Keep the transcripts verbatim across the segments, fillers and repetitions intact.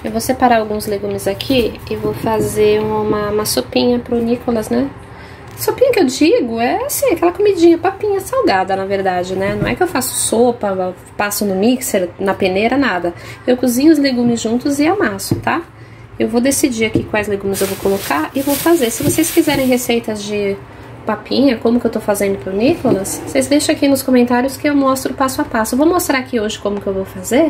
Eu vou separar alguns legumes aqui e vou fazer uma, uma sopinha pro Nicolas, né? Sopinha que eu digo é assim, aquela comidinha, papinha salgada, na verdade, né? Não é que eu faço sopa, passo no mixer, na peneira, nada. Eu cozinho os legumes juntos e amasso, tá? Eu vou decidir aqui quais legumes eu vou colocar e vou fazer. Se vocês quiserem receitas de papinha, como que eu tô fazendo pro Nicolas, vocês deixam aqui nos comentários que eu mostro passo a passo. Eu vou mostrar aqui hoje como que eu vou fazer.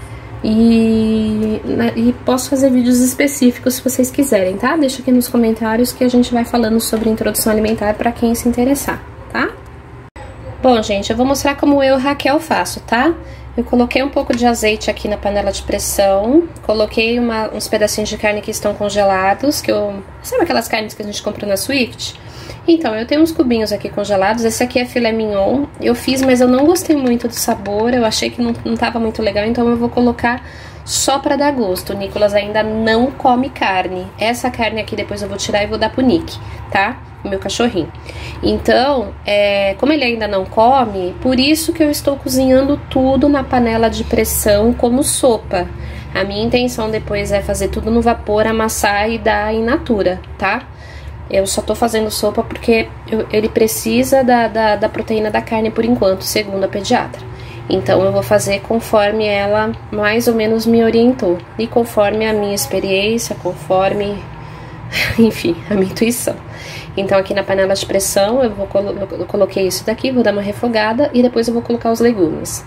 E, e posso fazer vídeos específicos se vocês quiserem, tá? Deixa aqui nos comentários que a gente vai falando sobre introdução alimentar pra quem se interessar, tá? Bom, gente, eu vou mostrar como eu, Raquel, faço, tá? Eu coloquei um pouco de azeite aqui na panela de pressão, coloquei uma, uns pedacinhos de carne que estão congelados, que eu... Sabe aquelas carnes que a gente compra na Swift? Então, eu tenho uns cubinhos aqui congelados, esse aqui é filé mignon, eu fiz, mas eu não gostei muito do sabor, eu achei que não, não tava muito legal, então eu vou colocar só pra dar gosto. O Nicolas ainda não come carne, essa carne aqui depois eu vou tirar e vou dar pro Nick, tá? O meu cachorrinho. Então, é, como ele ainda não come, por isso que eu estou cozinhando tudo na panela de pressão como sopa. A minha intenção depois é fazer tudo no vapor, amassar e dar in natura, tá? Eu só tô fazendo sopa porque eu, ele precisa da, da, da proteína da carne por enquanto, segundo a pediatra. Então eu vou fazer conforme ela mais ou menos me orientou. E conforme a minha experiência, conforme, enfim, a minha intuição. Então aqui na panela de pressão eu, vou, eu coloquei isso daqui, vou dar uma refogada e depois eu vou colocar os legumes.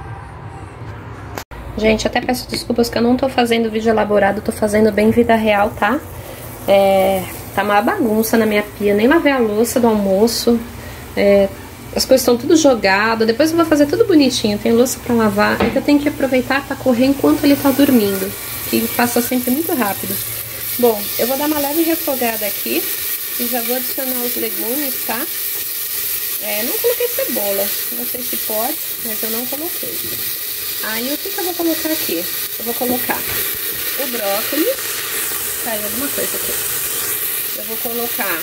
Gente, até peço desculpas que eu não tô fazendo vídeo elaborado, tô fazendo bem vida real, tá? É... Tá uma bagunça na minha pia, nem lavei a louça do almoço, é, as coisas estão tudo jogadas, depois eu vou fazer tudo bonitinho, tem louça pra lavar, então eu tenho que aproveitar pra correr enquanto ele tá dormindo, que passa sempre muito rápido. Bom, eu vou dar uma leve refogada aqui e já vou adicionar os legumes, tá? É, não coloquei cebola, não sei se pode, mas eu não coloquei. Aí o que que eu vou colocar aqui? Eu vou colocar o brócolis, caiu alguma coisa aqui. Eu vou colocar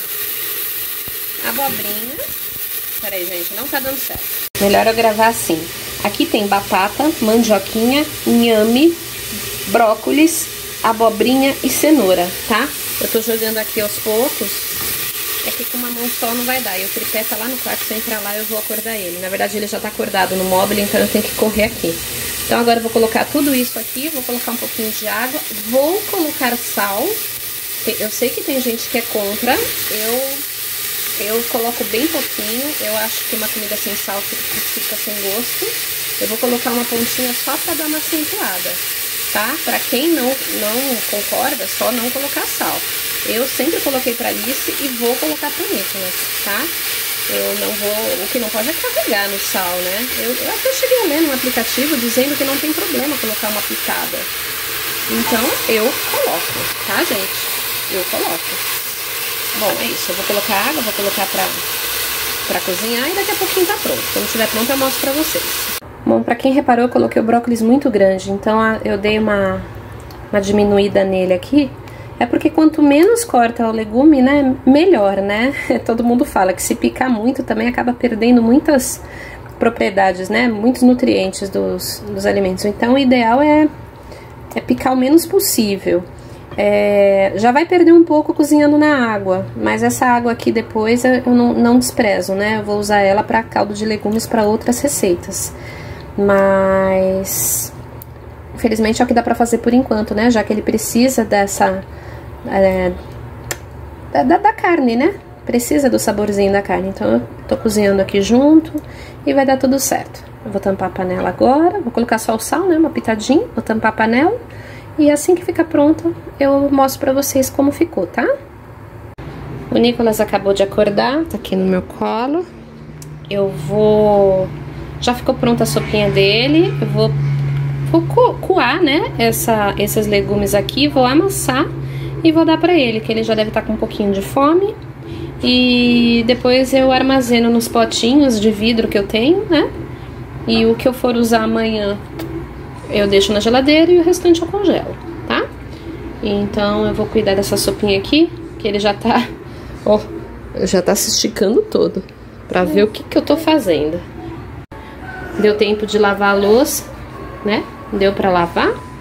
abobrinha. Peraí, gente, não tá dando certo. Melhor eu gravar assim. Aqui tem batata, mandioquinha, inhame, brócolis, abobrinha e cenoura, tá? Eu tô jogando aqui aos poucos. É que com uma mão só não vai dar. E o tripé tá lá no quarto, se eu entrar lá eu vou acordar ele. Na verdade ele já tá acordado no móvel, então eu tenho que correr aqui. Então agora eu vou colocar tudo isso aqui, vou colocar um pouquinho de água, vou colocar sal. Eu sei que tem gente que é contra, eu, eu coloco bem pouquinho, eu acho que uma comida sem sal fica sem gosto. Eu vou colocar uma pontinha só pra dar uma acentuada, tá? Pra quem não, não concorda, só não colocar sal. Eu sempre coloquei pra Alice e vou colocar pro Nicolas, tá? Eu não vou, o que não pode é carregar no sal, né? Eu, eu até cheguei a ler no aplicativo dizendo que não tem problema colocar uma pitada. Então eu coloco, tá, gente? Eu coloco. Bom, é isso. Eu vou colocar água, vou colocar pra, pra cozinhar e daqui a pouquinho tá pronto. Quando estiver pronto eu mostro pra vocês. Bom, pra quem reparou, eu coloquei o brócolis muito grande, então eu dei uma, uma diminuída nele aqui. É porque quanto menos corta o legume, né, melhor, né? Todo mundo fala que se picar muito também acaba perdendo muitas propriedades, né? Muitos nutrientes dos, dos alimentos. Então o ideal é, é picar o menos possível. É, já vai perder um pouco cozinhando na água, mas essa água aqui depois eu não, não desprezo, né? Eu vou usar ela para caldo de legumes para outras receitas. Mas infelizmente é o que dá para fazer por enquanto, né? Já que ele precisa dessa é, da, da carne, né? Precisa do saborzinho da carne. Então eu tô cozinhando aqui junto e vai dar tudo certo. Eu vou tampar a panela agora, vou colocar só o sal, né? Uma pitadinha, vou tampar a panela. E assim que ficar pronto, eu mostro pra vocês como ficou, tá? O Nicolas acabou de acordar, tá aqui no meu colo. Eu vou... Já ficou pronta a sopinha dele. Eu vou, vou co coar, né, essa, esses legumes aqui. Vou amassar e vou dar pra ele, que ele já deve estar com um pouquinho de fome. E depois eu armazeno nos potinhos de vidro que eu tenho, né? E o que eu for usar amanhã eu deixo na geladeira e o restante eu congelo, tá? Então eu vou cuidar dessa sopinha aqui, que ele já tá, ó, já tá se esticando todo, pra ver o que que eu tô fazendo. Deu tempo de lavar a louça, né? Deu pra lavar.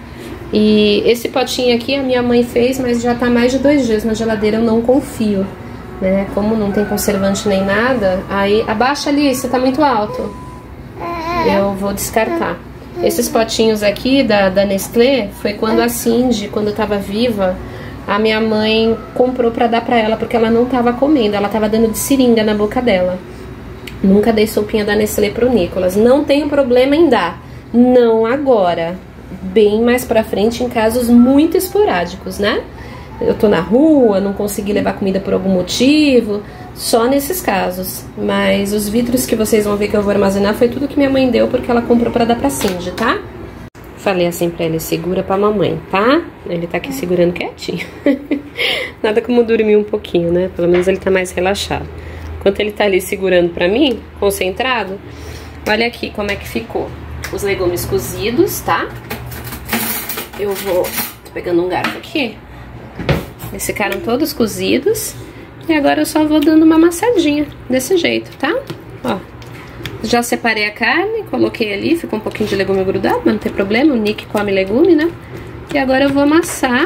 E esse potinho aqui a minha mãe fez, mas já tá mais de dois dias na geladeira, eu não confio, né? Como não tem conservante nem nada, aí... Abaixa ali, você tá muito alto. Eu vou descartar. Esses potinhos aqui da, da Nestlé, foi quando a Cindy, quando tava viva, a minha mãe comprou pra dar pra ela, porque ela não tava comendo, ela tava dando de seringa na boca dela. Nunca dei sopinha da Nestlé pro Nicolas. Não tenho problema em dar, não agora, bem mais pra frente, em casos muito esporádicos, né? Eu tô na rua, não consegui levar comida por algum motivo, só nesses casos. Mas os vidros que vocês vão ver que eu vou armazenar foi tudo que minha mãe deu, porque ela comprou pra dar pra Cindy, tá? Falei assim pra ele, segura pra mamãe, tá? Ele tá aqui segurando quietinho. Nada como dormir um pouquinho, né? Pelo menos ele tá mais relaxado. Enquanto ele tá ali segurando pra mim, concentrado, olha aqui como é que ficou. Os legumes cozidos, tá? Eu vou... Tô pegando um garfo aqui. Eles ficaram todos cozidos. E agora eu só vou dando uma amassadinha, desse jeito, tá? Ó. Já separei a carne, coloquei ali, ficou um pouquinho de legume grudado, mas não tem problema, o Nick come legume, né? E agora eu vou amassar,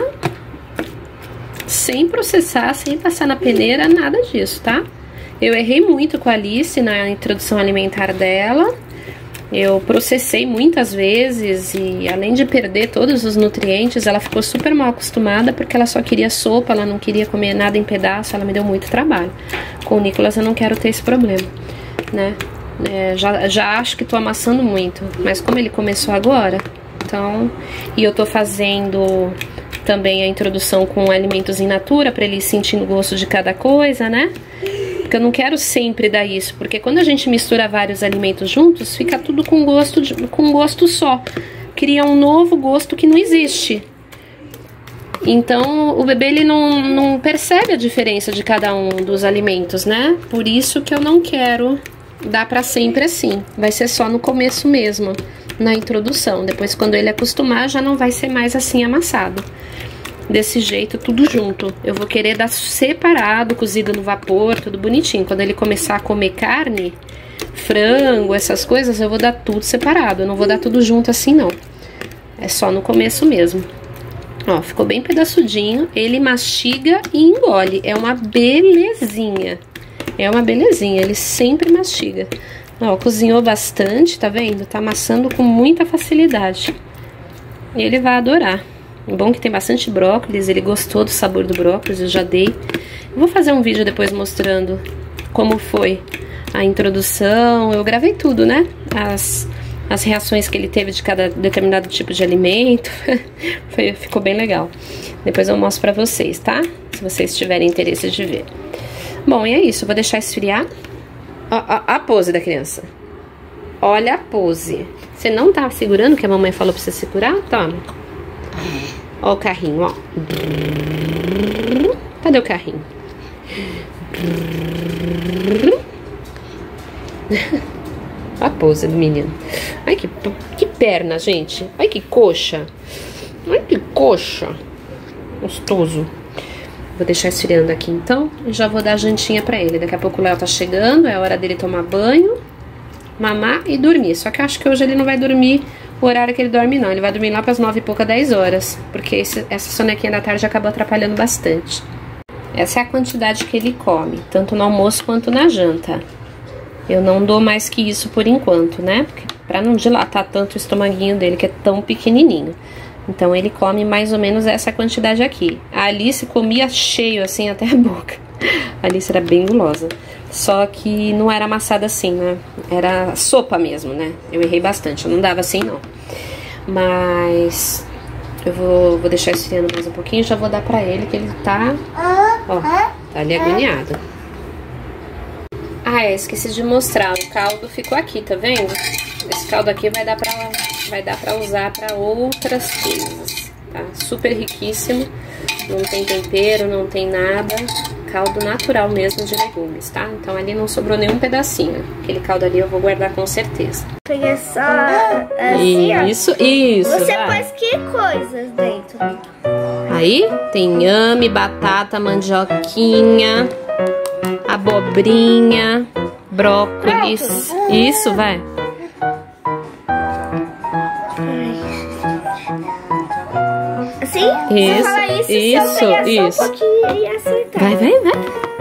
sem processar, sem passar na peneira, nada disso, tá? Eu errei muito com a Alice na introdução alimentar dela. Eu processei muitas vezes e além de perder todos os nutrientes, ela ficou super mal acostumada porque ela só queria sopa, ela não queria comer nada em pedaço, ela me deu muito trabalho. Com o Nicolas eu não quero ter esse problema, né? É, já, já acho que tô amassando muito, mas como ele começou agora, então... E eu tô fazendo também a introdução com alimentos in natura, pra ele ir sentindo o gosto de cada coisa, né? Porque eu não quero sempre dar isso, porque quando a gente mistura vários alimentos juntos, fica tudo com gosto, de, com gosto só. Cria um novo gosto que não existe. Então o bebê ele não, não percebe a diferença de cada um dos alimentos, né? Por isso que eu não quero dar pra sempre assim. Vai ser só no começo mesmo, na introdução. Depois quando ele acostumar já não vai ser mais assim amassado. Desse jeito, tudo junto. Eu vou querer dar separado, cozido no vapor, tudo bonitinho. Quando ele começar a comer carne, frango, essas coisas, eu vou dar tudo separado. Eu não vou dar tudo junto assim, não. É só no começo mesmo. Ó, ficou bem pedaçudinho. Ele mastiga e engole. É uma belezinha. É uma belezinha. Ele sempre mastiga. Ó, cozinhou bastante, tá vendo? Tá amassando com muita facilidade. Ele vai adorar. Bom que tem bastante brócolis, ele gostou do sabor do brócolis, eu já dei. Eu vou fazer um vídeo depois mostrando como foi a introdução. Eu gravei tudo, né? As, as reações que ele teve de cada determinado tipo de alimento. Foi, ficou bem legal. Depois eu mostro pra vocês, tá? Se vocês tiverem interesse de ver. Bom, e é isso, eu vou deixar esfriar. Ó, ó, a pose da criança. Olha a pose. Você não tá segurando o que a mamãe falou pra você segurar? Toma. Ó o carrinho, ó. Cadê o carrinho? A pose do menino. Ai, que, que perna, gente. Ai, que coxa. Ai, que coxa. Gostoso. Vou deixar esfriando aqui, então. E já vou dar a jantinha pra ele. Daqui a pouco o Léo tá chegando. É hora dele tomar banho, mamar e dormir. Só que eu acho que hoje ele não vai dormir o horário que ele dorme, não. Ele vai dormir lá pras nove e pouca, dez horas. Porque esse, essa sonequinha da tarde acabou atrapalhando bastante. Essa é a quantidade que ele come, tanto no almoço quanto na janta. Eu não dou mais que isso por enquanto, né? Porque, pra não dilatar tanto o estomaguinho dele, que é tão pequenininho. Então ele come mais ou menos essa quantidade aqui. A Alice comia cheio, assim, até a boca. A Alice era bem gulosa. Só que não era amassada assim, né? Era sopa mesmo, né? Eu errei bastante, eu não dava assim, não. Mas eu vou, vou deixar esfriando mais um pouquinho e já vou dar pra ele, que ele tá... Ó, tá ali agoniado. Ah, é, esqueci de mostrar. O caldo ficou aqui, tá vendo? Esse caldo aqui vai dar pra, vai dar pra usar pra outras coisas, tá? Super riquíssimo. Não tem tempero, não tem nada. Caldo natural mesmo de legumes, tá? Então ali não sobrou nenhum pedacinho. Aquele caldo ali eu vou guardar com certeza. Peguei só assim, ó. Isso, isso. Você vai. pôs que coisas dentro? Aí tem inhame, batata, mandioquinha, abobrinha, brócolis. Isso, vai. Você fala isso, isso, se eu pegar isso. só um pouquinho e acertar. Vai, vai, vai.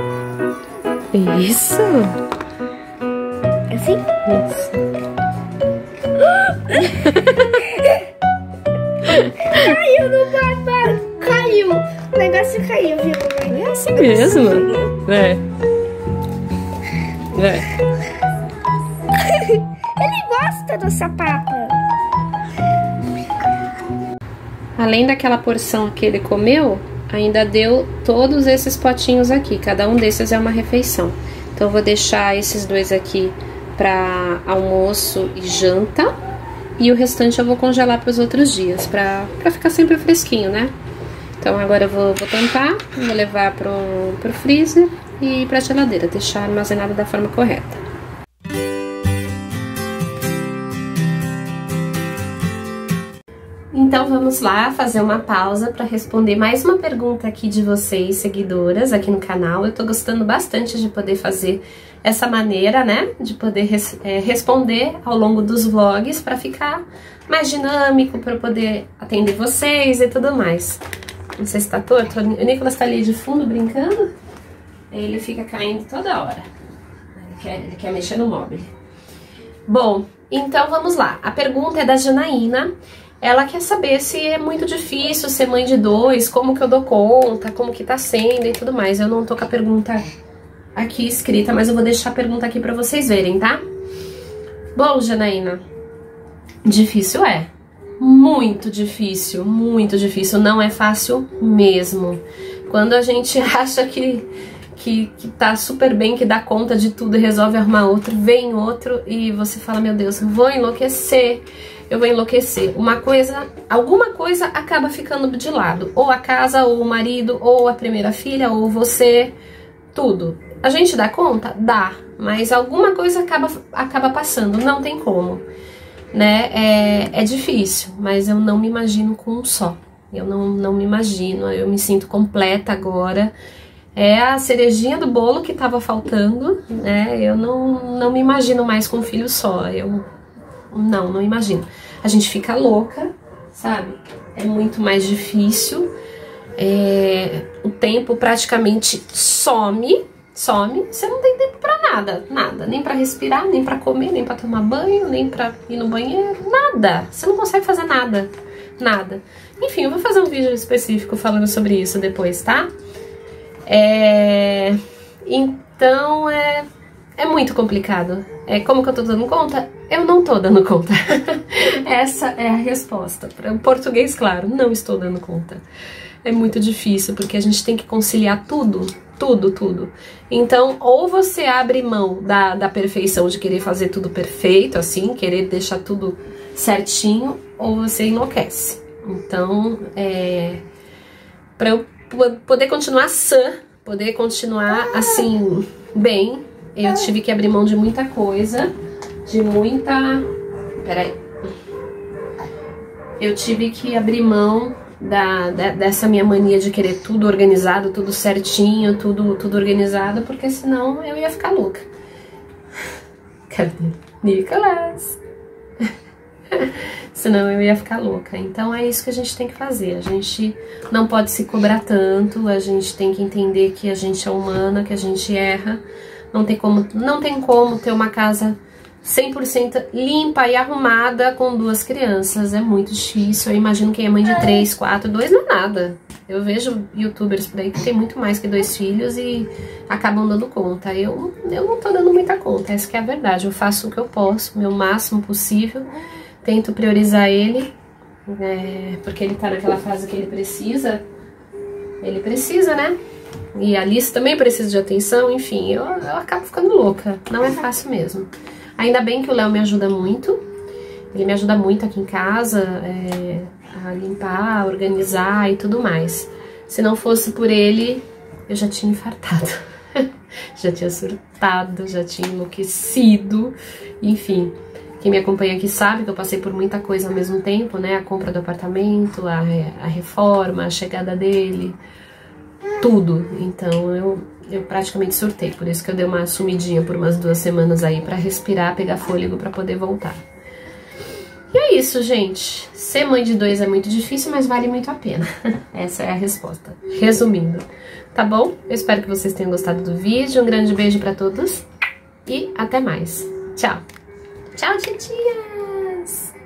Isso. Assim? Isso. Caiu no babado. Caiu. O negócio caiu, viu? É assim mesmo. É. É. Ele gosta do sapato. Além daquela porção que ele comeu, ainda deu todos esses potinhos aqui. Cada um desses é uma refeição. Então eu vou deixar esses dois aqui para almoço e janta. E o restante eu vou congelar para os outros dias, para ficar sempre fresquinho, né? Então agora eu vou, vou tampar, vou levar pro, pro freezer e pra geladeira, deixar armazenado da forma correta. Então vamos lá fazer uma pausa para responder mais uma pergunta aqui de vocês, seguidoras, aqui no canal. Eu tô gostando bastante de poder fazer essa maneira, né, de poder res, é, responder ao longo dos vlogs para ficar mais dinâmico, para poder atender vocês e tudo mais. Não sei se tá torto, o Nicolas tá ali de fundo brincando, ele fica caindo toda hora, ele quer, ele quer mexer no móvel. Bom, então vamos lá, a pergunta é da Janaína. Ela quer saber se é muito difícil ser mãe de dois, como que eu dou conta, como que tá sendo e tudo mais. Eu não tô com a pergunta aqui escrita, mas eu vou deixar a pergunta aqui pra vocês verem, tá? Bom, Janaína, difícil é. Muito difícil, muito difícil. Não é fácil mesmo. Quando a gente acha que, que, que tá super bem, que dá conta de tudo e resolve arrumar outro, vem outro e você fala, meu Deus, vou enlouquecer. Eu vou enlouquecer. Uma coisa, alguma coisa acaba ficando de lado. Ou a casa, ou o marido, ou a primeira filha, ou você, tudo. A gente dá conta? Dá. Mas alguma coisa acaba, acaba passando, não tem como. Né? É, é difícil, mas eu não me imagino com um só. Eu não, não me imagino, eu me sinto completa agora. É a cerejinha do bolo que tava faltando, né? Eu não, não me imagino mais com um filho só. Eu... Não, não imagino. A gente fica louca, sabe? É muito mais difícil. É... O tempo praticamente some, some. Você não tem tempo pra nada, nada. Nem pra respirar, nem pra comer, nem pra tomar banho, nem pra ir no banheiro, nada. Você não consegue fazer nada, nada. Enfim, eu vou fazer um vídeo específico falando sobre isso depois, tá? É... Então, é... É muito complicado. É, como que eu tô dando conta? Eu não tô dando conta. Essa é a resposta. Para o português, claro, não estou dando conta. É muito difícil, porque a gente tem que conciliar tudo, tudo, tudo. Então, ou você abre mão da, da perfeição, de querer fazer tudo perfeito, assim, querer deixar tudo certinho, ou você enlouquece. Então, é... para eu poder continuar sã, poder continuar, assim, bem... Eu tive que abrir mão de muita coisa, de muita... Peraí. Eu tive que abrir mão da, da, dessa minha mania de querer tudo organizado, tudo certinho, tudo, tudo organizado, porque senão eu ia ficar louca. Cadê? Nicolas! Senão eu ia ficar louca. Então é isso que a gente tem que fazer. A gente não pode se cobrar tanto, a gente tem que entender que a gente é humana, que a gente erra. Não tem como, não tem como ter uma casa cem por cento limpa e arrumada com duas crianças. É muito difícil. Eu imagino quem é mãe de três, quatro, dois não é nada. Eu vejo youtubers por aí que tem muito mais que dois filhos e acabam dando conta. Eu, eu não tô dando muita conta, essa que é a verdade. Eu faço o que eu posso, o meu máximo possível. Tento priorizar ele, é, porque ele tá naquela fase que ele precisa. Ele precisa, né? E a Alice também precisa de atenção, enfim, eu, eu acabo ficando louca. Não é fácil mesmo. Ainda bem que o Léo me ajuda muito. Ele me ajuda muito aqui em casa, é, a limpar, a organizar e tudo mais. Se não fosse por ele, eu já tinha infartado. Já tinha surtado, já tinha enlouquecido, enfim. Quem me acompanha aqui sabe que eu passei por muita coisa ao mesmo tempo, né? A compra do apartamento, a, a reforma, a chegada dele... Tudo, então eu, eu praticamente surtei, por isso que eu dei uma sumidinha por umas duas semanas aí pra respirar, pegar fôlego pra poder voltar. E é isso, gente. Ser mãe de dois é muito difícil, mas vale muito a pena. Essa é a resposta. Resumindo, tá bom? Eu espero que vocês tenham gostado do vídeo. Um grande beijo pra todos e até mais. Tchau. Tchau, titinhas!